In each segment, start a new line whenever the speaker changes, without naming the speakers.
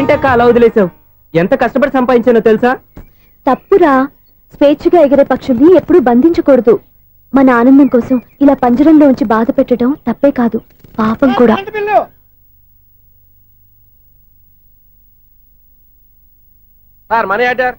ఏంటక్క అలా వదిలేసావు? ఎంత కష్టపడి సంపాదించానో తెలుసా?
తప్పురా. స్వేచ్ఛగా ఎగిరే పక్షుల్ని ఎప్పుడూ బంధించకూడదు. మన ఆనందం కోసం ఇలా పంజరంలో ఉంచి బాధ పెట్టడం తప్పే కాదు, పాపం కూడా.
Sir money order.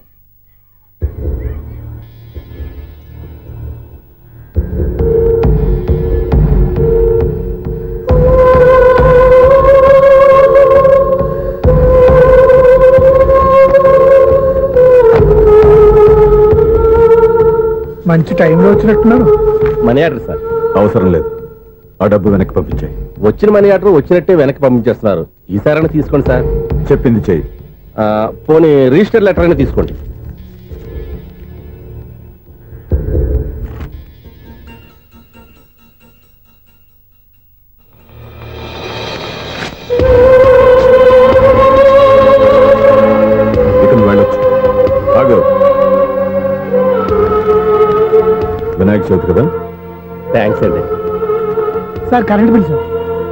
మంచి టైంలో వచ్చినట్టున్నారు.
Money order sir.
అవసరం లేదు, ఆ డబ్బు వెనక్కి పంపించాయి.
వచ్చిన మనీ ఆర్డర్ వచ్చినట్టే వెనక్కి పంపించేస్తున్నారు. ఈసారైనా తీసుకోండి సార్.
చెప్పింది చెయ్యి.
పోనీ రిజిస్టర్ లెటర్ అయినా తీసుకోండి.
ఇక నువ్వు వెళ్ళొచ్చు. ఆగు. వినాయక చవితి కదా?
థ్యాంక్స్ అండి.
Sir current bill sir.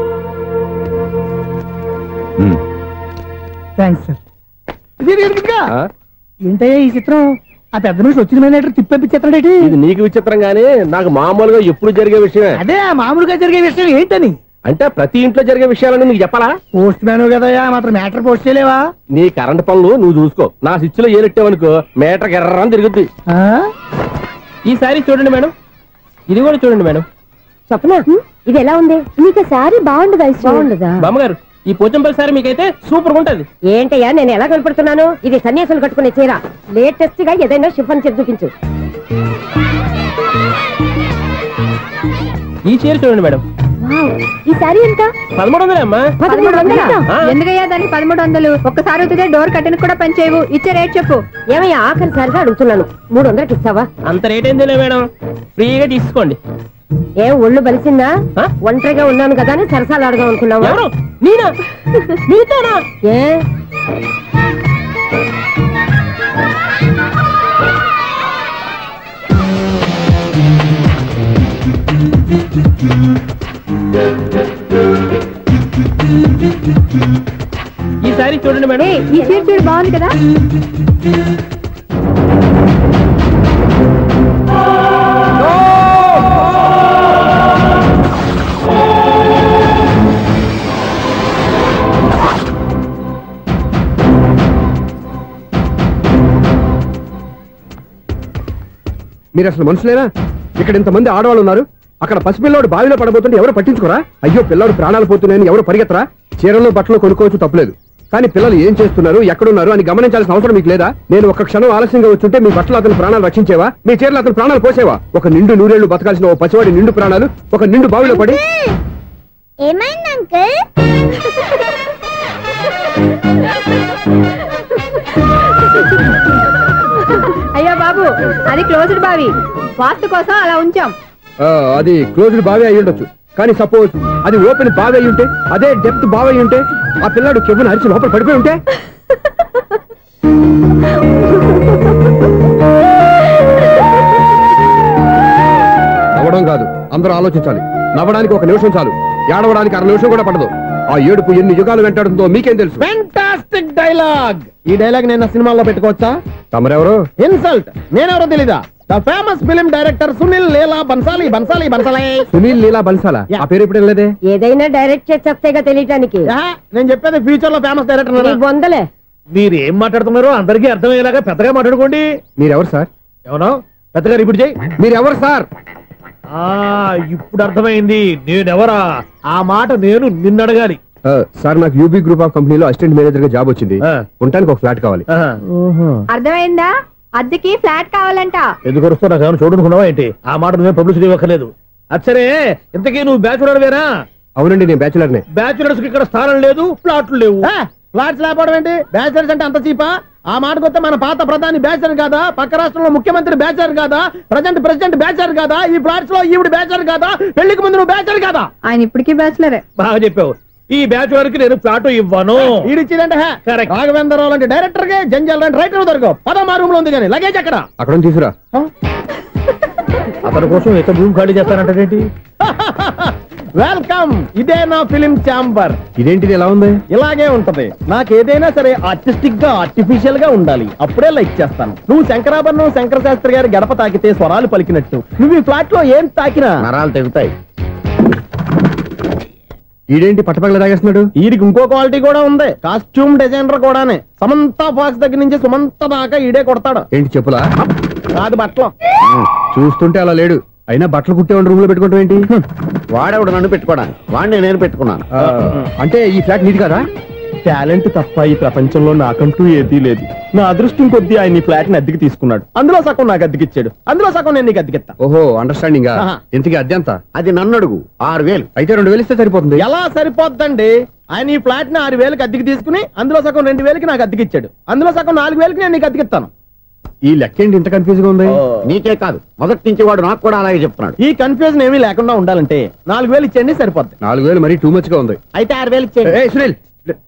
Thanks sir. ఏంటయ్యా ఈ చిత్రం? ఆ పెద్ద నుంచి వచ్చిన మేనేటర్ తిప్పించేస్తాడేటి?
ఇది నీకు విచిత్రం గానీ నాకు మామూలుగా ఎప్పుడు జరిగే విషయమే.
అదే మామూలుగా జరిగే విషయం ఏంటని?
అంటే ప్రతి ఇంట్లో జరిగే విషయాలని నీకు చెప్పాలా?
పోస్ట్ మ్యాన్ కదయ్యా, మాత్రం మ్యాటర్ పోస్ట్ చేయలేవా?
నీ కరెంట్ పనులు నువ్వు చూసుకో. నా స్విచ్ లో ఏలెట్టావనుకో మీటర్ ఎర్రని తిరుగుద్ది.
ఈసారి చూడండి మేడం, ఇది కూడా చూడండి మేడం.
చెప్పనా, ఇది ఎలా ఉంది? నీకు సారీ బాగుండదా? బాగుండదా
బామ్మగారు? ఈ పోచంపల్లి సారీ మీకైతే సూపర్ ఉంటది.
ఏంటయ్యా నేను ఎలా కనపడుతున్నాను? ఇది సన్యాసులు కట్టుకునే చీర. లేటెస్ట్ గా ఏదైనా షిఫన్ చేసి చూపించు.
ఈ చీర చూడండి మేడం.
ఈ సారీ ఎంత?
1300 అమ్మా.
1300?
ఎందుకయ్యా దానికి 1300? ఒక్కసారి అవుతుందే డోర్ కట్టను కూడా పనిచేయవు. ఇచ్చే రేట్ చెప్పు.
ఏమయ్యా ఆఖరిసారిగా అడుగుతున్నాను, 300కి ఇస్తావా?
అంత రేట్ ఏందిలే మేడం, ఫ్రీగా తీసుకోండి.
ఏం ఒళ్ళు బలిసిందా? ఒంటరిగా ఉన్నాను కదా అని సరసాలు అడదాం అనుకున్నావా?
ఎవరు? నేనా? నీతోనా?
ఏ
ఈ సారీ చూడండి మేడం.
ఈ చీర చూడు బాగుంది కదా?
మీరు అసలు మనుషులేనా? ఇక్కడ ఇంతమంది ఆడవాళ్ళు ఉన్నారు, అక్కడ పసిపిల్లాడు బావిలో పడబోతుంటే ఎవరు పట్టించుకోరా? అయ్యో పిల్లాడు ప్రాణాలు పోతున్నాయని ఎవరు పరిగెత్తరా? చీరలు బట్టలు కొనుక్కోవచ్చు, తప్పలేదు. కానీ పిల్లలు ఏం చేస్తున్నారు, ఎక్కడున్నారు అని గమనించాల్సిన అవసరం మీకు లేదా? నేను ఒక్క క్షణం ఆలస్యంగా వచ్చుంటే మీ బట్టలు అతని ప్రాణాలు రక్షించేవా? మీ చీరలు అతని ప్రాణాలు పోసేవా? ఒక నిండు నూరేళ్లు బతకాల్సిన ఓ పసివాడి నిండు ప్రాణాలు ఒక నిండు బావిలో పడి.
ఏమైంది అంకుల్?
అయ్యో బాబు, అది క్లోజ్డ్ బావి, వాస్తు కోసం అలా ఉంచాం.
అది క్లోజ్డ్ బావి అయి ఉండొచ్చు, కానీ సపోజ్ అది ఓపెన్ బావి అయి ఉంటే, అదే డెప్త్ బావి అయి ఉంటే, ఆ పిల్లాడు చెవును అరిచి లోపల పడిపోయి ఉంటే? నవ్వడం కాదు, అందరూ ఆలోచించాలి. నవ్వడానికి 1 నిమిషం చాలు, ఏడవడానికి 1/2 నిమిషం కూడా పడదు. ఆ ఏడుపు ఎన్ని యుగాలు వెంటాడుతుందో మీకేం తెలుసు?
Fantastic dialogue. ఈ డైలాగ్ నేను సినిమాలో పెట్టుకోవచ్చా?
తమరెవరు?
ఇన్సల్ట్. నేనెవరో తెలీదా? The famous film director Sunil Leela Bhansali. Bhansali Bhansali
Sunil Leela బన్సాలా? ఆ పేరు ఇప్పుడు లేదే.
ఏదైనా డైరెక్ట్ చేసేస్తేగా తెలియటానికి.
నేను చెప్పేది ఫ్యూచర్ లో ఫేమస్ డైరెక్టర్.
బొందలే.
మీరు ఏం మాట్లాడుతున్నారో అందరికీ అర్థమయ్యేలాగా పెద్దగా మాట్లాడుకోండి.
మీరెవరు సార్?
ఎవరో పెద్దగా రిపీట్ చేయి.
మీరెవరు సార్?
ఇప్పుడు అర్థమైంది నేనెవరా. ఆ మాట నేను నిన్ను అడగాలి.
సార్, నాకు యూబీ గ్రూప్ ఆఫ్ కంపెనీలో అసిస్టెంట్ మేనేజర్ గా జాబ్ వచ్చింది. ఉండటానికి ఒక ఫ్లాట్ కావాలి.
అర్థమైందా? అద్దెకి ఫ్లాట్ కావాలంట.
ఎందుకు వస్తా? నాకు ఏమైనా చూడనుకున్నావా ఏంటి? ఆ మాట నువ్వే పబ్లిసిటీ ఇవ్వక్కర్లేదు. అచ్చరే, ఇంతకీ నువ్వు బ్యాచులర్ వేరా?
అవునండి, నేను బ్యాచులర్నే.
బ్యాచులర్స్ కి ఇక్కడ స్థానం లేదు, ఫ్లాట్లు లేవు. ఫ్లాట్స్ లేకపోవడం ఏంటి? బ్యాచులర్స్ అంటే అంత చీపా? ఆ మాటకొస్తే మన పాత ప్రధాని బ్యాచులర్ కాదా? పక్క రాష్ట్రంలో ముఖ్యమంత్రి బ్యాచులర్ కాదా? ప్రెసిడెంట్ బ్యాచులర్ కాదా? ఈ ఫ్లాట్స్ లో ఈవిడ బ్యాచులర్ కాదా? పెళ్లికి ముందు నువ్వు బ్యాచులర్ కాదా?
ఆయన ఇప్పటికీ బ్యాచులరే.
బాగా చెప్పావు. ఈ బ్యాచులర్ కి నేను ఫ్లాట్ ఇవ్వను. ఈడిచ్చిందంటే రాఘవేంద్రరావు లాంటి డైరెక్టర్ కి జంజల్ లాంటి రైటర్ దొరకవు. 13 రూమ్ లో ఉంది కానీ లగేజ్ అక్కడ.
అక్కడ తీసుకురా.
అతని కోసం ఎంత రూమ్ ఖాళీ చేస్తానంటే వెల్కమ్. ఇదే నా ఫిలిం ఛాంబర్.
ఇదేంటిది ఎలా ఉంది?
ఇలాగే ఉంటది. నాకు ఏదైనా సరే ఆర్టిస్టిక్ గా ఆర్టిఫిషియల్ గా ఉండాలి, అప్పుడే లైక్ చేస్తాను. నువ్వు శంకరాభరణం శంకర శాస్త్రి గారి గడప తాకితే స్వరాలు పలికినట్టు నువ్వు ఈ ఫ్లాట్ లో ఏం తాకినా నరాలు తెగుతాయి.
ఈడేంటి పట్టపగల తాగేస్తున్నాడు?
వీడికి ఇంకో క్వాలిటీ కూడా ఉంది. కాస్ట్యూమ్ డిజైనర్ కూడానే. సమంత ఫాక్స్ దగ్గర నుంచి సుమంత దాకా ఈడే కొడతాడు.
ఏంటి చెప్పులా?
కాదు బట్టలు.
చూస్తుంటే అలా లేడు. అయినా బట్టలు కుట్టేవాడు రూమ్ లో పెట్టుకుంటాం ఏంటి?
వాడేవాడు నన్ను పెట్టుకోవడానికి, వాడిని నేను పెట్టుకున్నాను.
అంటే ఈ ఫ్లాట్ నీది కదా?
టాలెంట్ తప్ప ఈ ప్రపంచంలో నాకంటూ ఏదీ లేదు. నా అదృష్టం కొద్దీ ఆయన ఈ ఫ్లాట్ ని అద్దెకి తీసుకున్నాడు. అందులో సగం నాకు అద్దెకిచ్చాడు, అందులో సగం నేను నీకు అద్దెకిస్తా.
ఓహో, అండర్స్టాండింగ్. ఇంతకీ అద్దె ఎంత?
అది నన్ను అడుగు. 6,000.
అయితే 2,000 ఇస్తే సరిపోతుంది.
ఎలా సరిపోద్దండి? ఆయన ఈ ఫ్లాట్ ని 6,000కి అద్దెకి తీసుకుని అందులో సగం 2,000కి నాకు అద్దెకిచ్చాడు, అందులో సగం 4,000కి నేను నీకు అద్దెకిస్తాను.
ఈ లెక్క ఏంటి ఇంత కన్ఫ్యూజ్ గా ఉంది?
నీకే కాదు, మొదటి నుంచి వాడు నాకు కూడా అలాగే చెప్తున్నాడు. ఈ కన్ఫ్యూజన్ ఏమీ లేకుండా ఉండాలంటే 4,000 ఇచ్చేయండి, సరిపోద్ది.
4,000 మరీ టూ మచ్ గా ఉంది.
అయితే 6,000 ఇచ్చేయండి.
ఏయ్ సునీల్,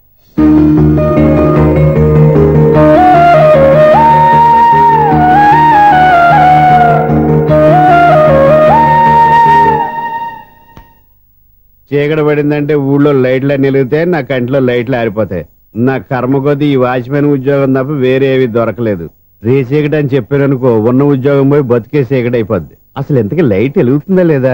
చీకటి పడిందంటే ఊళ్ళో లైట్లు నిలిగితే నా కంటిలో లైట్లు ఆరిపోతాయి. నా కర్మ కొద్దీ ఈ వాచ్మెన్ ఉద్యోగం తప్ప వేరే ఏవి దొరకలేదు. రేచీకటి అని చెప్పారనుకో, ఉన్న ఉద్యోగం పోయి బతికే చీకటి అయిపోద్ది. అసలు ఎంతకీ లైట్ వెలుగుతుందా లేదా?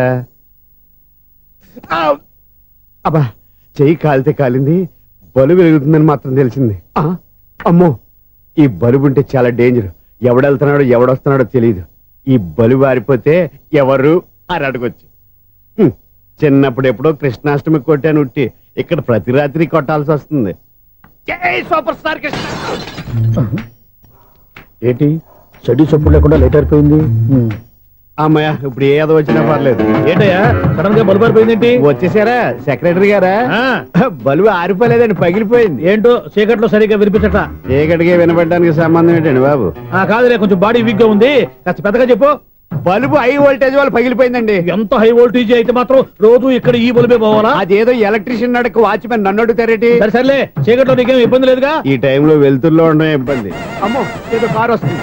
అబ్బా, చెయ్యి కాలితే కాలింది, బలుబు వెలుగుతుందని మాత్రం తెలిసింది. అమ్మో, ఈ బలుబు ఉంటే చాలా డేంజర్. ఎవడెళ్తున్నాడో ఎవడొస్తున్నాడో తెలియదు. ఈ బలుబు ఆరిపోతే ఎవరు అని అడగొచ్చు. చిన్నప్పుడు ఎప్పుడో కృష్ణాష్టమి కొట్టాను ఉట్టి, ఇక్కడ ప్రతి రాత్రి కొట్టాల్సి వస్తుంది. Super star Krishna.
ఏంటి చెడు చెప్పుడు లేకుండా లేట్ అయిపోయింది?
అమ్మయ్య, ఇప్పుడు ఏదో వచ్చినా పర్లేదు.
ఏంటయ్యా సడన్ గా బల్బు అయిపోయింది ఏంటి?
వచ్చేసారా సెక్రటరీ గారా? బలుబు ఆరిపోలేదండి, పగిలిపోయింది.
ఏంటో చీకట్లో సరిగ్గా వినిపించట.
చీకటికి వినపడడానికి సంబంధం ఏంటండి బాబు?
కాదులే, కొంచెం బాడీ వీక్ గా ఉంది, కాస్త పెద్దగా చెప్పు.
బల్బు హై వోల్టేజ్ వాళ్ళు పగిలిపోయిందండి.
ఎంత హై వోల్టేజ్ అయితే మాత్రం రోజు ఇక్కడ ఈ బల్బే పోవాలా?
అదేదో ఎలక్ట్రీషియన్ నడక వాచ్మెన్ నన్ను అడుగుతారేటి?
సర్లే, చీకట్లో నీకేం ఇబ్బంది లేదుగా?
ఈ టైంలో వెళ్తుల్లో ఉండడం ఇబ్బంది. అమ్మో, ఏదో కారు వస్తుంది.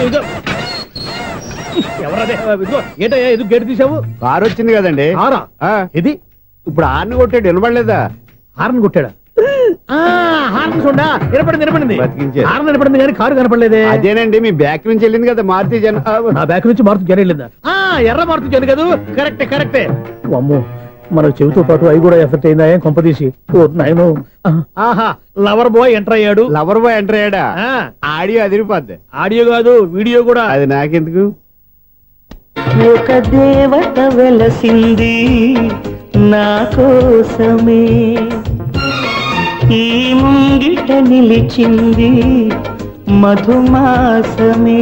ఎవరదే? ఏంటయ్యా ఎందుకు గేటు తీసావు?
కారు వచ్చింది కదండి.
ఇది
ఇప్పుడు హార్న్ కొట్టాడు, వినపడలేదా?
హార్న్ కొట్టాడా? హార్న్ చూడా వినపడింది. హార్న్ వినపడింది కానీ కారు కనపడలేదే.
అదేనండి, మీ బ్యాక్ నుంచి వెళ్ళింది కదా మారుతి జన.
నా బ్యాక్ నుంచి మారుతి జన వెళ్ళిందా? ఎర్ర మారుతి జన కదా? కరెక్టే. అమ్మో, మన చెవితో పాటు అవి కూడా ఎఫెక్ట్ అయిందా కొంపదీసి? ఆహా, లవర్ బాయ్ ఎంటర్ అయ్యాడు.
లవర్ బాయ్ ఎంటర్ అయ్యాడా? ఆడియో అదిరిపోద్ది.
ఆడియో కాదు, వీడియో కూడా.
అది నాకెందుకు?
ఒక దేవత వెలసింది నా కోసమే, ఈ ముంగిట నిలిచింది మధుమాసమే,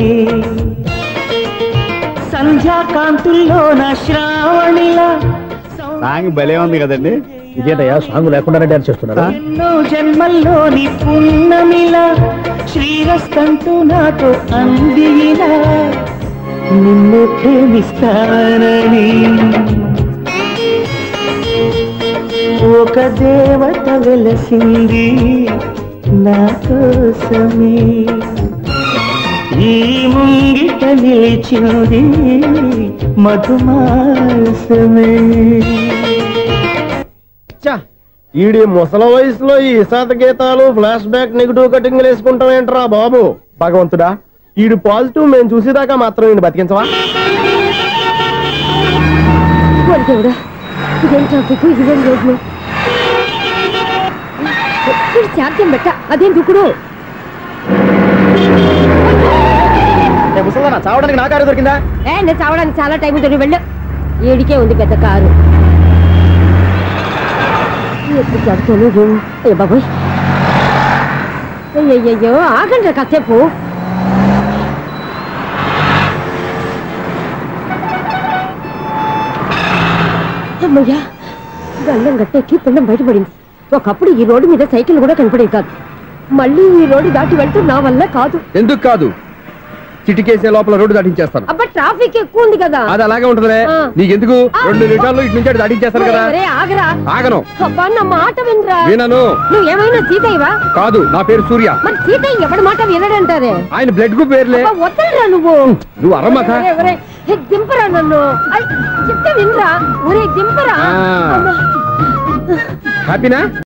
సంధ్యాకాంతుల్లో నా శ్రావణిలా.
సాంగ్ భలే ఉంది కదండి.
ఇదేంటయ్యా సాంగ్ లేకుండానే డాన్స్ చేస్తున్నారా?
ఎన్నో జన్మల్లోని పున్నమిలా శ్రీరస్తంటూ నాతో అందిలా, నిన్ను ప్రేమిస్తానని ఒక దేవత వెలసింది నా కోసమే, ఈ ముంగిట నిలిచింది మధుమాసమే.
ఈడి ముసల వయసులో ఈ ఇసాత గీతాలు, ఫ్లాష్ బ్యాక్, నెగిటివ్ కటింగ్ వేసుకుంటాం ఏంట్రా బాబు? భగవంతుడా, ఈడు పాజిటివ్ మేము చూసేదాకా మాత్రం ఈయన బతికించవా?
ఇదేం ట్రాఫిక్, ఇదేం రోడ్లు, శాంతం బెట్ట, అదేం దుక్కుడు.
ముసలా చావడానికి నా కారు దొరికిందా?
నేను చావడానికి చాలా టైం ఉంటుంది, వెళ్ళు. ఏడికే ఉంది పెద్ద కారు. బాబోయ్, అయ్యయ్యో ఆగండి కాసేపు. అమ్మయ్యా, గల్లం గట్టెక్కి పిండం బయటపడింది. ఒకప్పుడు ఈ రోడ్డు మీద సైకిల్ కూడా కనపడేది కాదు. మళ్ళీ ఈ రోడ్డు దాటి వెళ్తూ నా వల్ల కాదు.
ఎందుకు కాదు? చిటికేసే లోపల రోడ్డు దాటించేస్తాను.
అబ్బా, ట్రాఫిక్ ఎక్కువ ఉంది కదా.
అది అలాగే ఉంటదిలే. నీకెందుకు? 2 నిమిషాల్లో ఇటు నుంచి దాటించేస్తాను కదా.
ఆగరా.
ఆగను.
అబ్బా, నా మాట వినరా.
వినను.
నువ్వు ఏమైనా సీతయ్యవా?
కాదు, నా పేరు సూర్య.
మరి సీతయ్య ఎవరి మాట వినడంటారే?
ఆయన బ్లడ్ గ్రూప్ పేర్లే.
వద్దరా నువ్వు.
నువ్వు అరమ్మక
దింపరా నన్ను. నన్ను చెప్తే వినరా ఊరే దింపరా
హ్యాపీనా